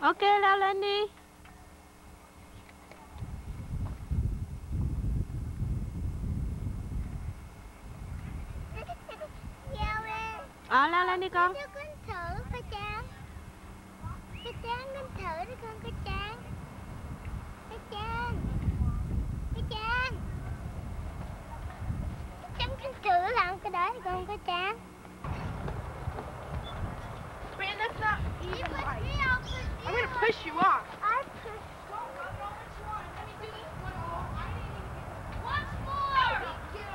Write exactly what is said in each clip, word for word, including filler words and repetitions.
Ok, leo lên đi. Ờ, leo lên đi con. Con thử coi Trang. Cái Trang con thử đi con, cái Trang. Cái Trang. Cái Trang. Trang con thử làm cái đó đi con, cái Trang. Man, that's not even right. I'm gonna push you off. I push. Once more! Get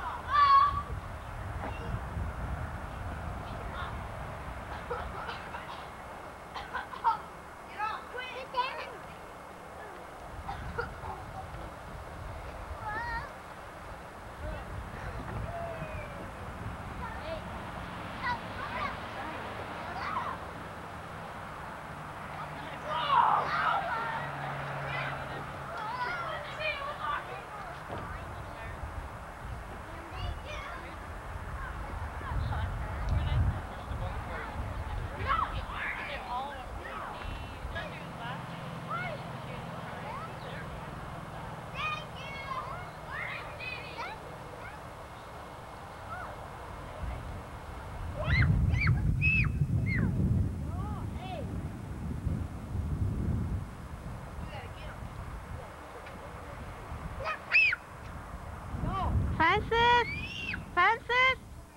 off, quick! Cái Trang. Francis! Francis!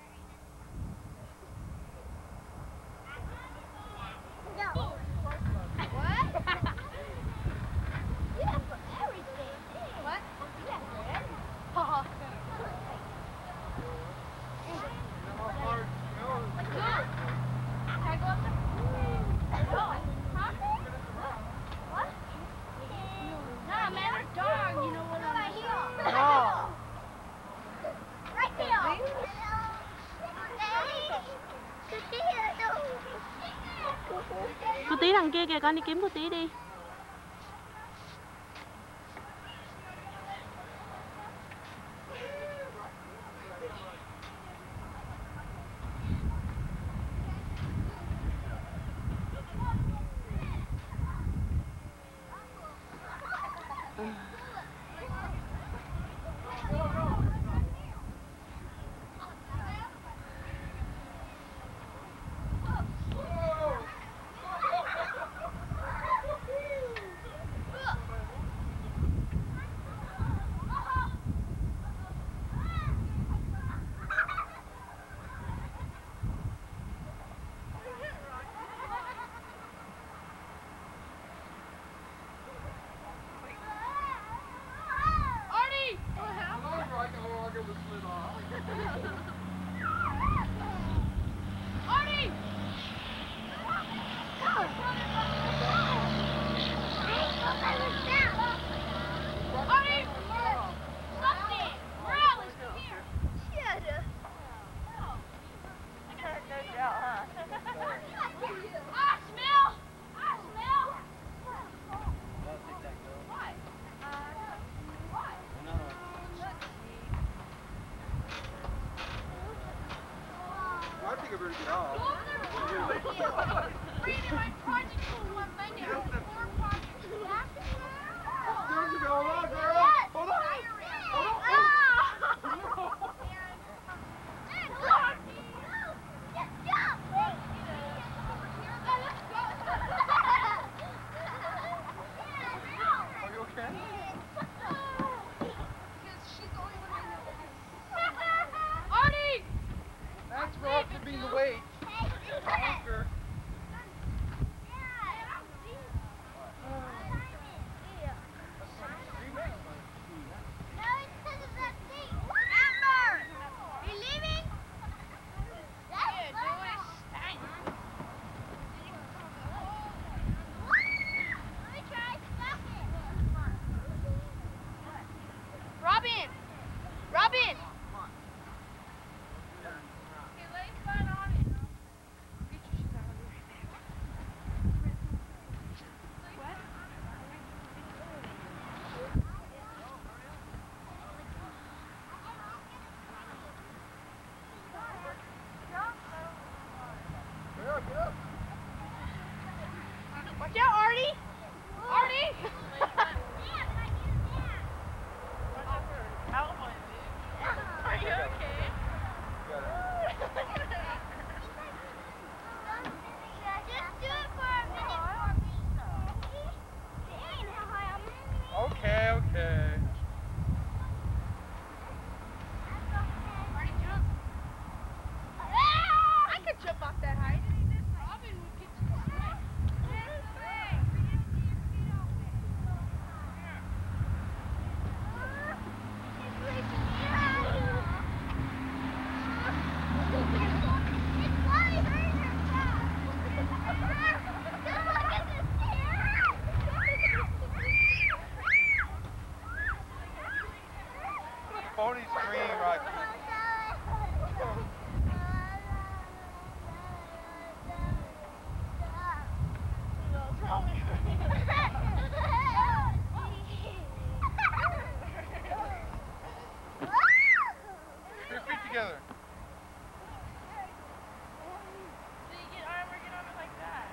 No. What? You have for everything. What? You have for everything. Nah, man, they're dog, you know what I mean? No. Right there. Cô Tí đằng kia kìa, con đi kiếm cô Tí đi. I think I better get off. Reading my project for one thing, and four projects left. There you go. Hold on, girl. Hold on. Hold on. Are you okay? Artie! That's rough for being the weight. Oscar. Robin! Robin! Okay, lay flat on it. Get your Phony scream, Rocky. Put your feet together. So you get arm working on it like that.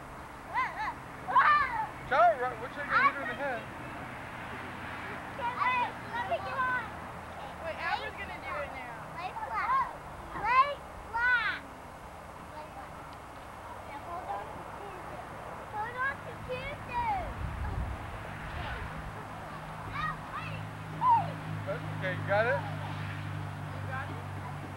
Try it, Rocky. Which are you gonna hit her in the head? Wait, Amber's gonna do it now. Lay flat. Lay flat. Lay flat. Now hold on to Tuesday. Hold on to Tuesday. That's okay. You got it? You got it?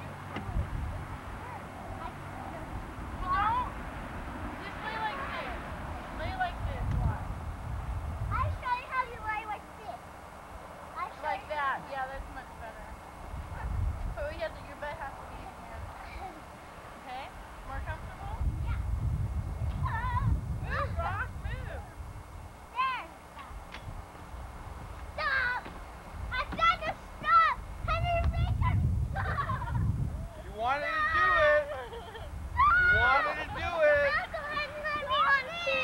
Don't. Just lay like this. Lay like this. Watch. I'll show you how you lay like this. I'll show Like you. that. Yeah, that's much better. But we have to, your butt has to be in here. Okay? More comfortable? Move, Rock, move. There. Stop. I said to stop. Can you make her stop? You wanted to do it. You wanted to do it. That's what I really want to.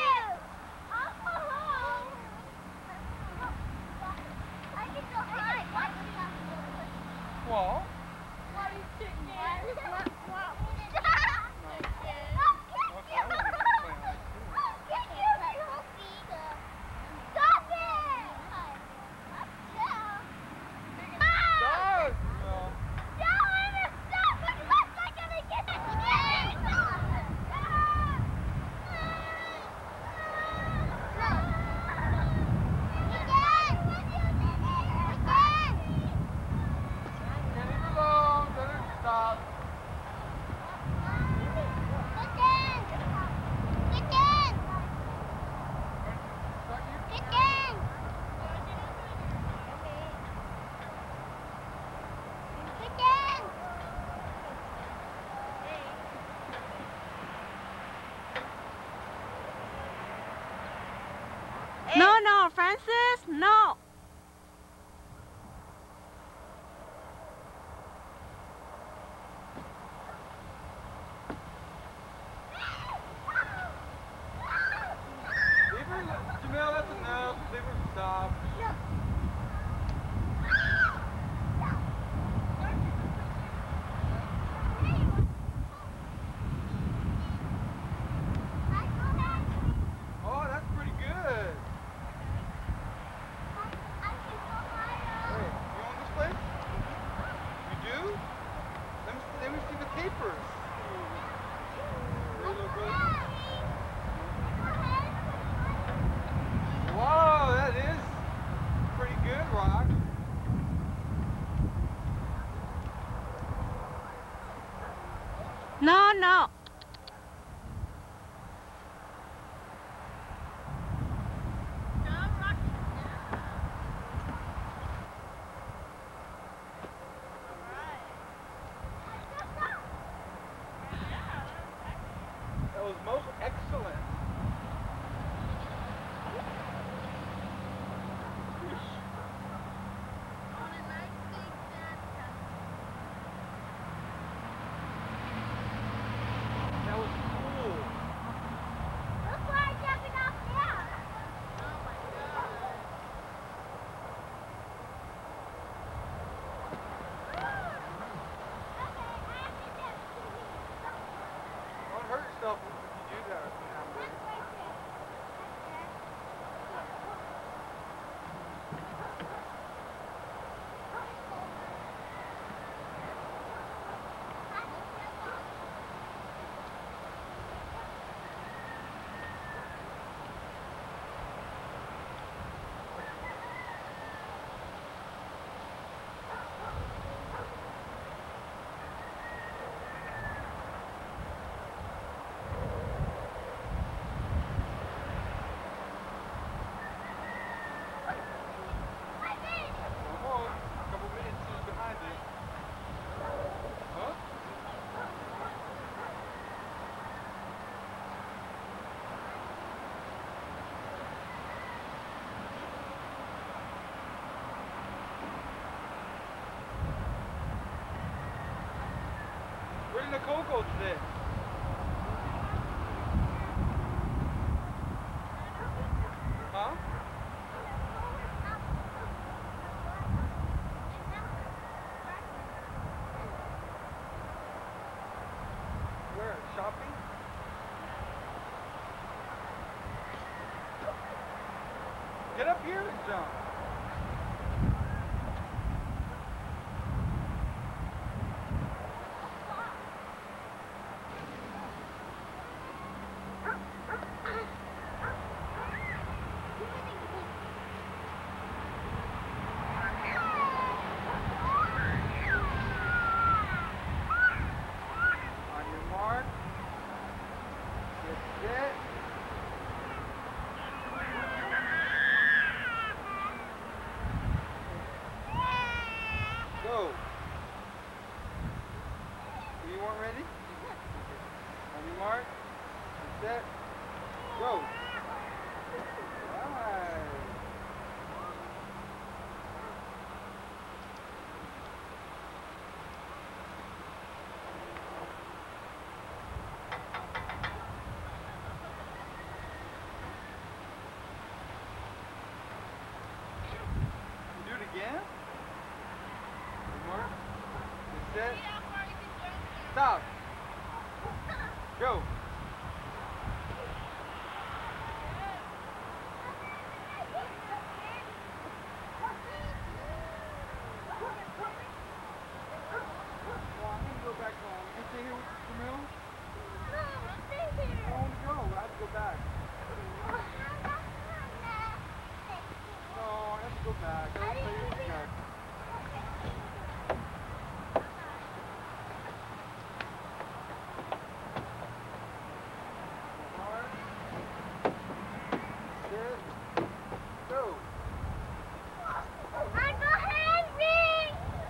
I can go hide. Well, What are you chicken? Stop. okay, I wouldn't even play on this too. Stop it! Stop! No. Leave her alone. Let her stop. No, no, Francis, no. Leave her. Jamel, that's enough. Leave her stop. Oh, that's pretty good. Hey, you own this place? You do? Let me, let me see the papers. Hey, little brother. Whoa, that is pretty good, Rock. No, no. That was most excellent. in the Coco today? Huh? Where? Shopping? Get up here and jump. On your mark. Get set. Go. You weren't ready? On your mark. Get set. Go. Nice. Do it again. Mark. Get set. Stop. Go. Well, I'm gonna go back home. You stay here with Camille? No, stay I here. want to go. I have to go back. No, I have to go back. I have to play with you guys. Mark. Sit. Go. Uncle Henry!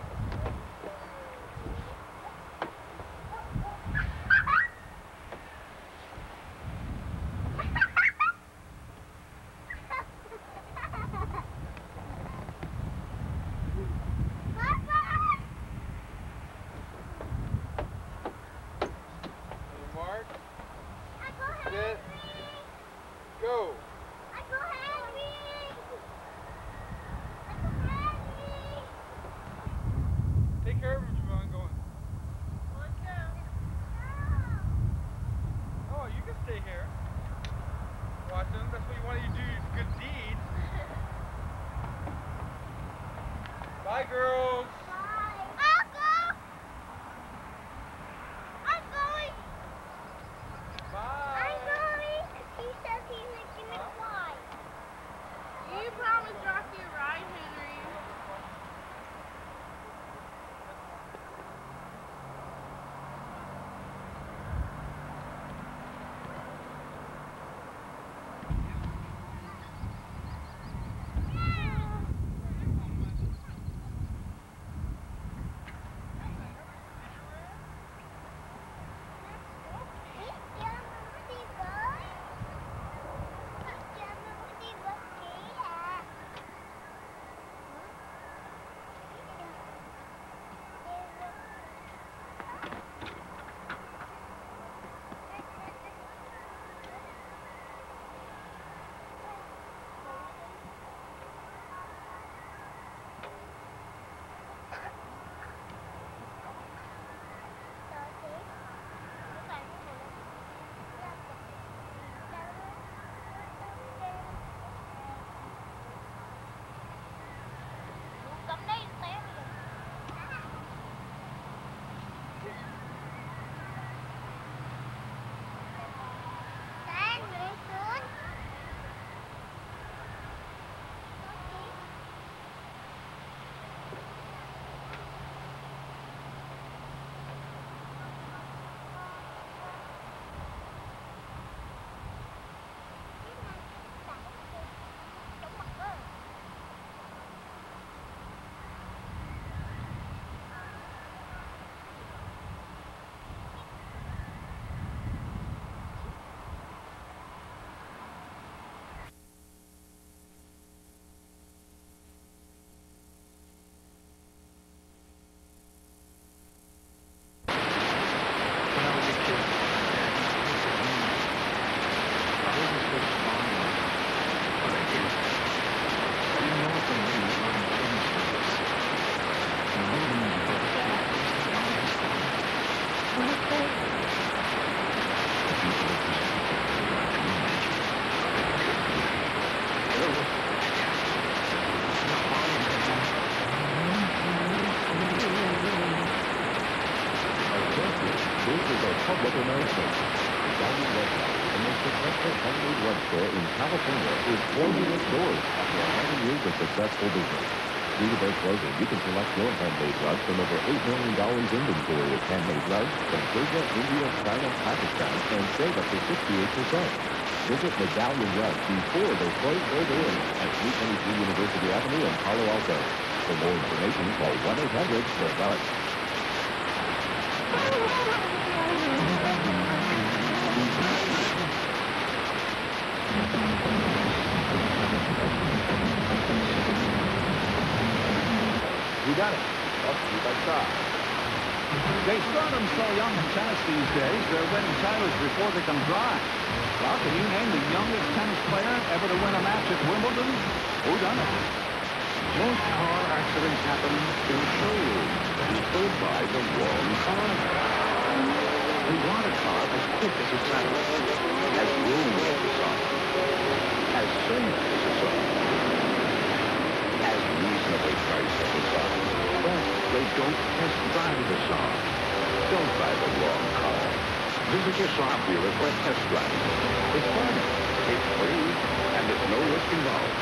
Mark. Uncle Sit. Henry! Go. Uncle Henry! Uncle Henry! Take care of him, Jamel. I'm going. Let's go. Oh, you can stay here. Watch him. That's what you want to do. Good deeds. Bye, girls. Uncle! I'm going! Bye. I'm going! He says he's gonna fly. You promised Rocky a ride, Henry. This is a public announcement. Medallion Red Rock, the most successful handmade rug store in California, is closing its doors after eleven years of successful business. Due to their closing, you can select your handmade rug from over eight million dollars inventory of handmade rugs from Persia, India, China, Pakistan, and save up to sixty-eight percent. Visit Medallion Rugs before they close their doors at three twenty-three University Avenue in Palo Alto. For more information, call one eight hundred four rug. You got it. Up to by side. They start them so young in tennis these days, they're winning titles before they come dry. Well, can you name the youngest tennis player ever to win a match at Wimbledon? Who done it? Most car accidents happen in showrooms. People buy the wrong car. They want a car as quick as a satellite, as roomy as a sock, as safe as a sock, as reasonably priced as a sock. But they don't test drive the sock. Don't buy the wrong car. Visit your sock dealer for a test drive. It's fun, it's free, and there's no risk involved.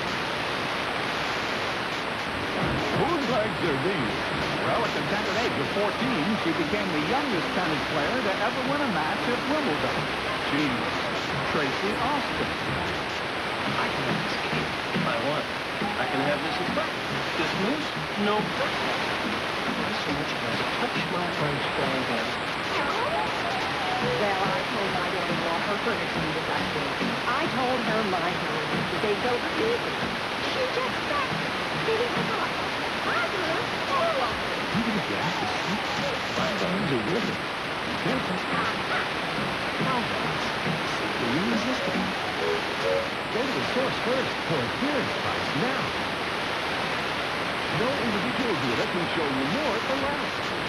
Whose legs are these? Well, at the tender age of fourteen, she became the youngest tennis player to ever win a match at Wimbledon. She's Tracy Austin. I can have this cake if I want. I can have this as breakfast. This mousse, no breakfast. I so much as touch my French strong hand. Well, I told my daughter-in-law her furnishing this afternoon. I told her my home was they go easy. She just said, did it not? I did. All of it. You didn't get out to sleep. My bones are with it. Careful. How fast? Simply irresistible. Go to the source first for a clearance price now. No individual dealer can show you more for less.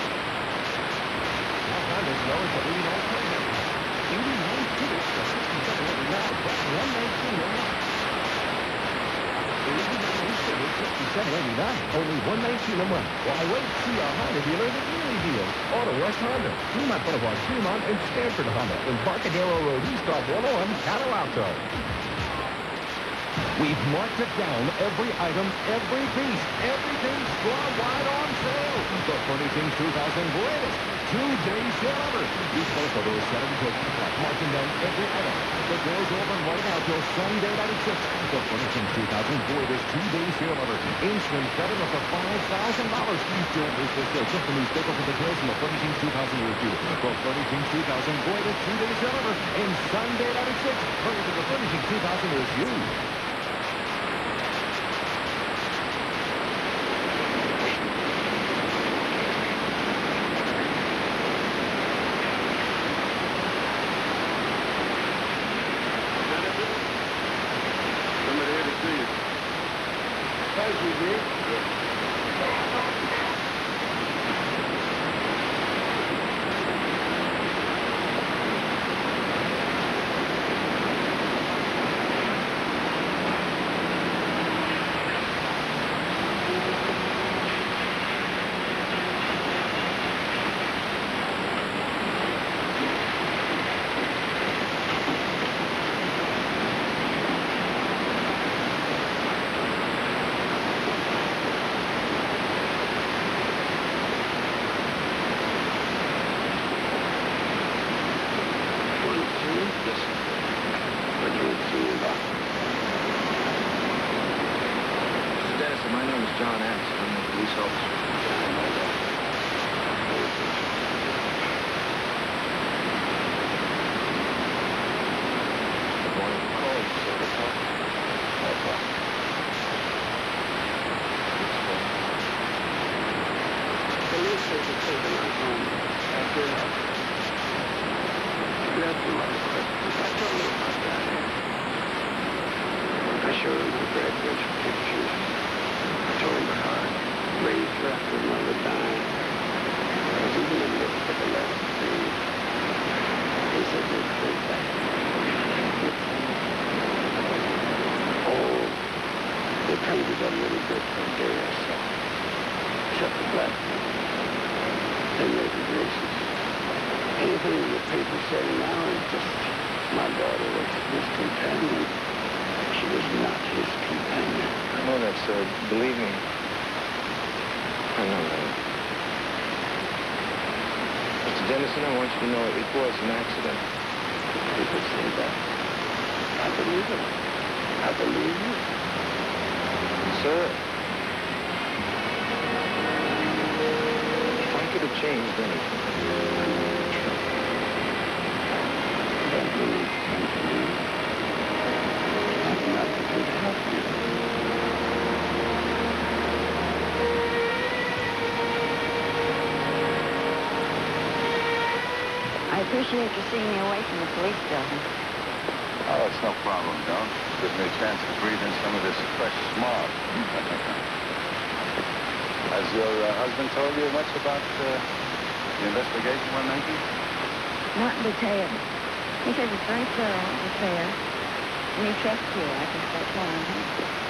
Now Honda's lowers the eighty-nine payment. eighty-nine tickets for sixty-seven eighty-nine. That's one nineteen a month. eighty-nine tickets, sixty-seven eighty-nine. Only one nineteen a month. Why wait? See our Honda dealer at really deal. Auto West Honda. Fremont Boulevard, Fremont, and Stanford Honda. Embarcadero Road, East off one oh one, Palo Alto. We've marked it down, every item, every piece, everything straw wide on sale. The Furnishings two thousand greatest two-day sale ever. Each photo there is seven to marking down every item. The door's open right now till Sunday night at six. The Furnishings two thousand greatest two-day sale ever. Instant credit up to five thousand dollars. Don't miss this sale. Check the newspaper for details in the Furnishings two thousand review. The Furnishings two thousand greatest two-day sale ever. In Sunday night at six. Hurry to the Furnishings two thousand review. Anything reading the paper saying now is just my daughter was his companion. She was not his companion. I know that, sir. Believe me. I know that. Mister Dennison, I want you to know it was an accident. People say that. I believe it. I believe you. Sir, if I could have changed anything. Don't believe something. I'm not going to help you. I appreciate you seeing me away from the police building. Oh, it's no problem, Joan. Gives me a chance to breathe in some of this fresh smog. Has your uh, husband told you much about uh, the investigation we're making? Not in detail. He says it's very thorough and fair. And he trusts you. I can start telling him.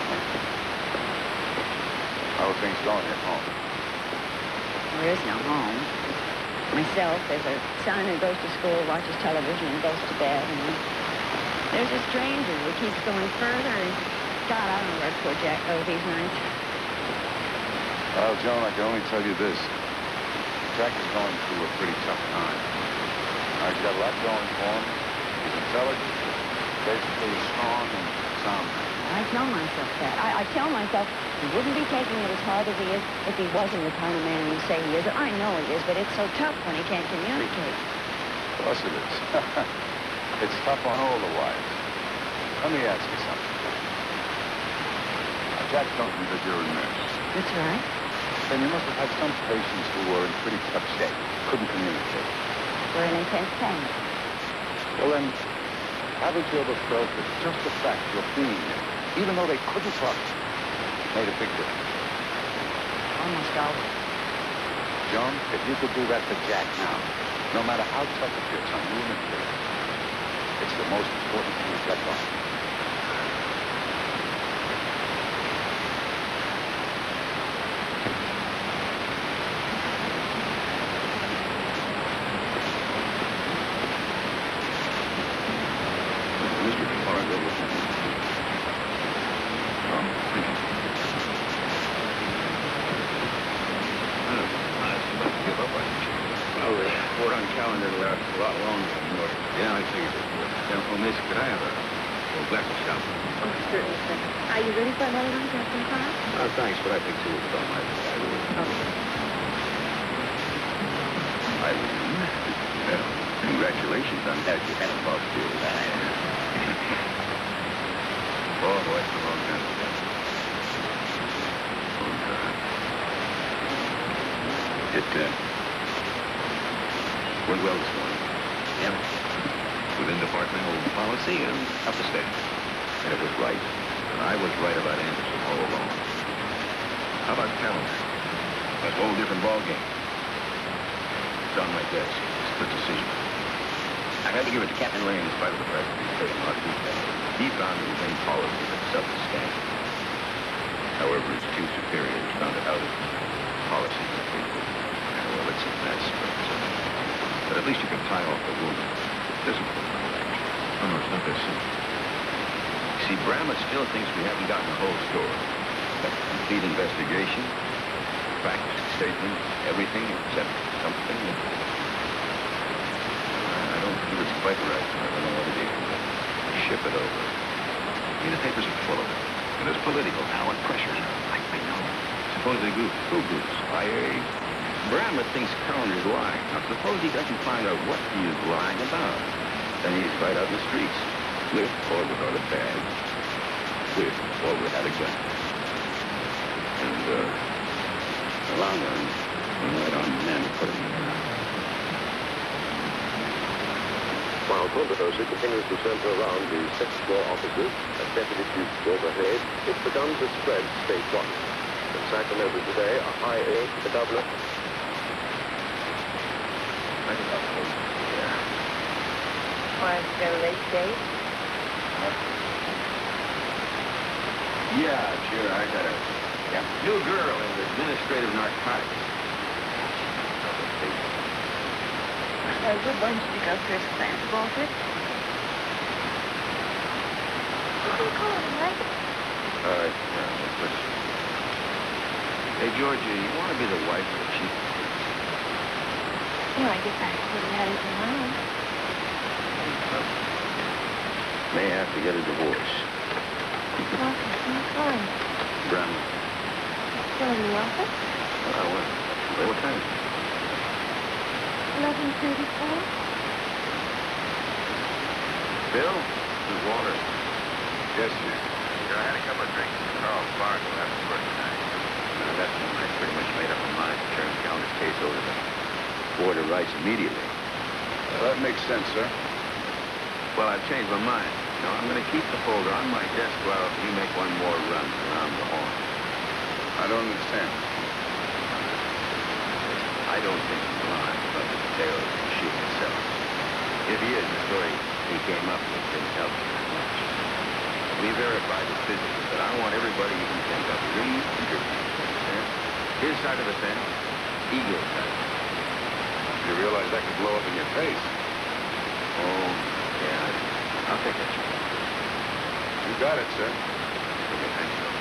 How are things going at home? There is no home. Myself, there's a son who goes to school, watches television, and goes to bed. And there's a stranger who keeps going further. And God, I don't know where poor Jack goes these nights. Well, Joan, I can only tell you this. Jack is going through a pretty tough time. Uh, he's got a lot going for him. He's intelligent, basically strong and sound. I tell myself that. I, I tell myself he wouldn't be taking it as hard as he is if he wasn't the kind of man you say he is. I know he is, but it's so tough when he can't communicate. Of course it is. It's tough on all the wives. Let me ask you something. Now, Jack told me that you're a nurse. That's right. Then you must have had some patients who were in pretty tough shape, couldn't communicate. We're in intense pain. Well, then, haven't you ever felt that just the fact of being there, even though they couldn't talk, made a big difference? Almost always. Joan, if you could do that for Jack now, no matter how tough it gets on you and the kid, it's the most important thing you've got going. Thanks, but I think two was about my okay. Eileen, well, congratulations on that. You had a boss deal. Oh, boy, it's a long time. Long time. It, uh, went well this morning. Yeah. Within departmental policy and up the state. And it was right. And I was right about Anderson all along. How about Calendar? That's a whole different ballgame. It's on my desk. Split decision. I had to give it to Captain Ray in spite of the press. He's taking a lot of detail. He found it was policy that self-sustaining. However, his two superiors found it out of policy. Yeah, well, it's a mess, but, uh, but at least you can tie off the woman. Discipline. Oh, no, it's not that simple. See, Bramlett still thinks we haven't gotten the whole story. A complete investigation, facts, statement, everything except something. I don't think it's quite right. I don't know what it is. Ship it over. I mean, the papers are full of it. And there's political now and pressure. I, I know. Suppose they goof. Who goofs? I A. Bramlett thinks Calendar's lying. Now, suppose he doesn't find out what he is lying about. Then he's right out in the streets. With or without a badge. With or without a gun. And, uh, the long run, we'll let our men put him there. While Bulldozer continues to center around the sixth floor offices at Deputy Chief Grover Hayes, it's begun to spread statewide. In Sacramento today, a high aide to the governor. I think I'll close it. Yeah. Was there a late date? Yeah, sure, I got a yeah, new girl in administrative narcotics. Rosewood wanted you to go first class ball trip. What do you call him, right? All right, yeah, let's listen. Hey, Georgia, you want to be the wife of the chief? Well, I guess I sort of had it in mind. May have to get a divorce. Well, I'm fine. Brown. Still in the office? Uh, well, well, what time is it? eleven thirty-four. Bill, the water. Yes, sir. Yeah, I had a couple of drinks at Carl's Bar till after work tonight. Now, that's when I pretty much made up my mind to turn Callender's case over to the Board of Rights immediately. Well, that makes sense, sir. Well, I've changed my mind. You know, I'm going to keep the folder on my desk while you make one more run around the horn. I don't understand. I don't think he's lying about the details of the shooting itself. If he is, the story he came up with didn't help me that much. We verified it physically, but I want everybody you can think of re-interviewed. Understand? His side of the fence, Eagle's side of the fence. You realize that could blow up in your face. Oh, yeah. I'll take that chance. You got it, sir. Okay, thanks, Bill.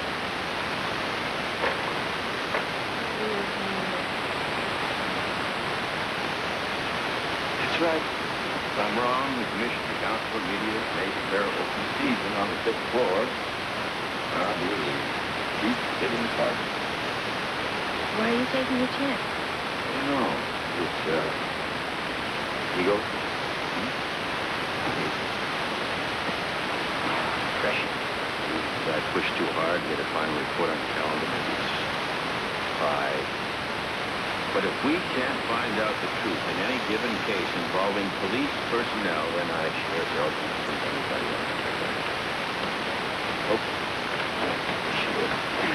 That's right. If I'm wrong, the Commission for Counsel of Media may declare open season on the fifth floor. I'll be able to keep hitting the target. Why are you taking a chance? I don't know. It's, uh, ego. Hmm? Pressure. If I push too hard, get a final report on the calendar, maybe it's pride. But if we can't find out the truth in any given case involving police personnel, then I sure as hell can't think anybody else. Oh. Sure.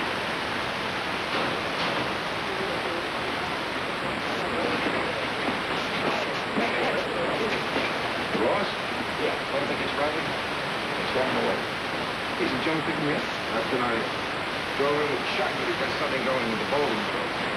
Ross? Yeah. Don't think it's Roger? It's on the way. Isn't Joe picking me up? Not tonight. Joe in with shot, but he's got something going with the bowling club.